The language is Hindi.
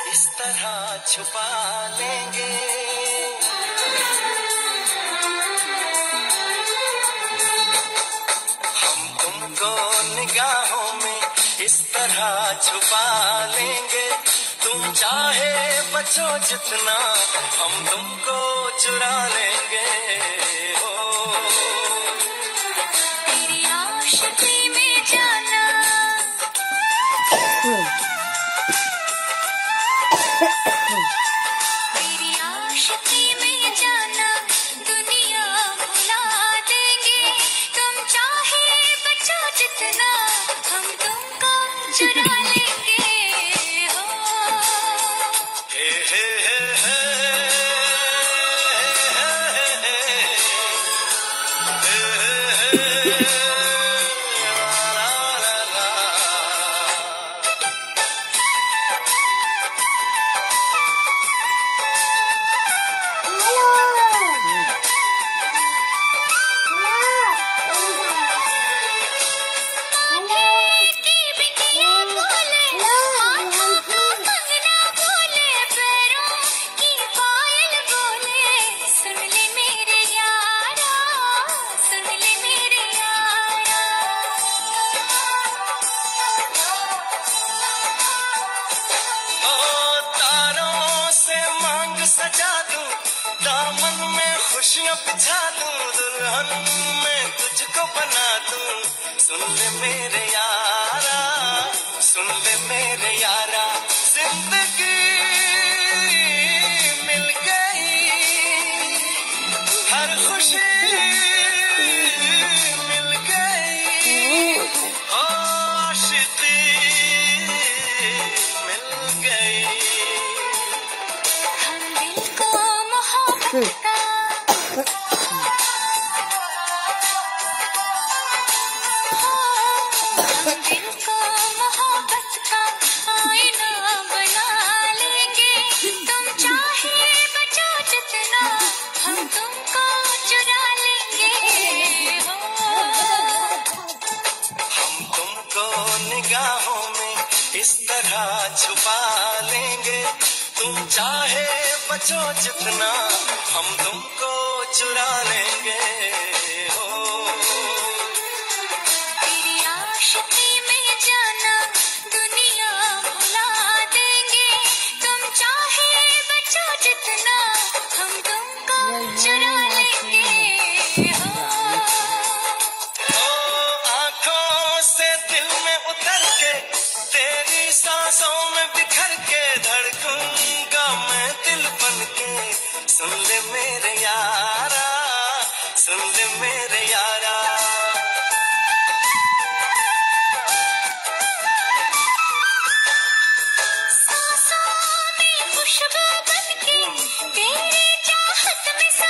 इस तरह छुपा लेंगे। हम तुमको निगाहों में इस तरह छुपा लेंगे। तुम चाहे बचो जितना, हम तुमको चुरा लेंगे। तेरी आशिकी में जाना, तेरी आशिकी में जाना, दुनिया भुला देंगे। तुम चाहे बचो जितना, हम तुमको चुरा लेंगे। सजा दूं, दामन में खुशियां बिछा दूं, दुल्हन में तुझको बना दूं। सुन ले मेरे यारा, सुन ले मेरे यारा, जिंदगी मिल गई, हर खुशी मिल गई, आशिकी मिल गई। दिल को मोहब्बत का आईना बना लेंगे। तुम चाहे बचो जितना, हम तुमको चुरा लेंगे। हम तुमको निगाहों में इस तरह छुपा लेंगे। तुम चाहे बचो जितना, हम तुमको चुरा लेंगे। तेरी आशिकी में जाना, दुनिया भुला देंगे। तुम चाहे बचो जितना, हम तुमको चुरा लेंगे। आंखों से दिल में उतर के, तेरी सांसों में बिखर के, धड़कूंगा मैं दिल बन के। सुन ले मेरे यारा, सुन ले मेरे यारा। सांसों में खुशबू बन के, तेरी चाहत में